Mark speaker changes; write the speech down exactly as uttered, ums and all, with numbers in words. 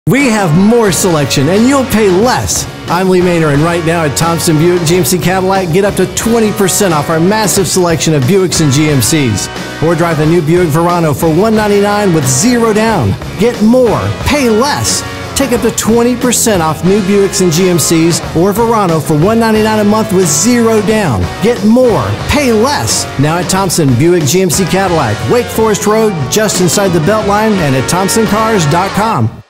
Speaker 1: We have more selection and you'll pay less. I'm Lee Maynard, and right now at Thompson Buick G M C Cadillac, get up to twenty percent off our massive selection of Buicks and G M Cs. Or drive the new Buick Verano for one hundred ninety-nine dollars with zero down. Get more, pay less. Take up to twenty percent off new Buicks and G M Cs or Verano for one hundred ninety-nine dollars a month with zero down. Get more, pay less. Now at Thompson Buick G M C Cadillac, Wake Forest Road, just inside the Beltline, and at thompson cars dot com.